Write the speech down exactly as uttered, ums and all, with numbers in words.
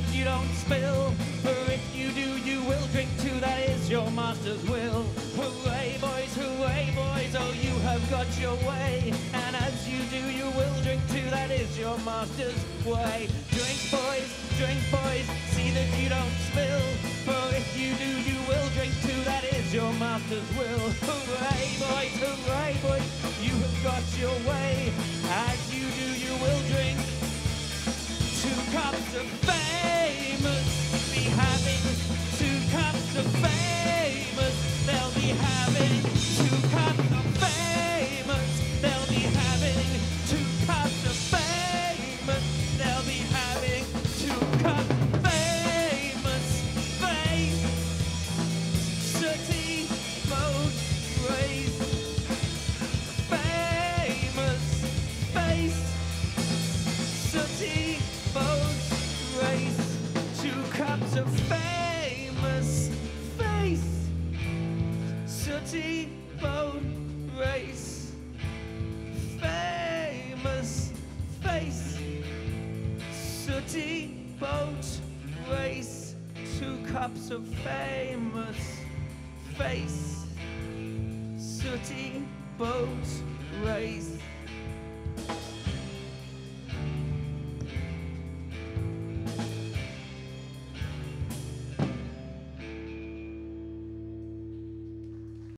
that you don't spill. For if you do, you will drink too, that is your master's will. Hooray, boys, hooray, boys, oh, you have got your way. And as you do, you will drink too, that is your master's way. Drink, boys, drink, boys, see that you don't spill. For if you do, you will drink too, that is your master's will. Hooray, boys, hooray, boys, you have got your way. As you do, you will drink two cups of famous. Be having two cups of famous. They'll be having two cups of famous. They'll be having two cups of famous. They'll be having two cups of famous. Face, city, boat, race. Famous, face, city, boat, race. Two cups of famous. Face, city, boat, race. Famous, face, sooty, boat, race. Two cups of famous. Face, sooty, boat, race.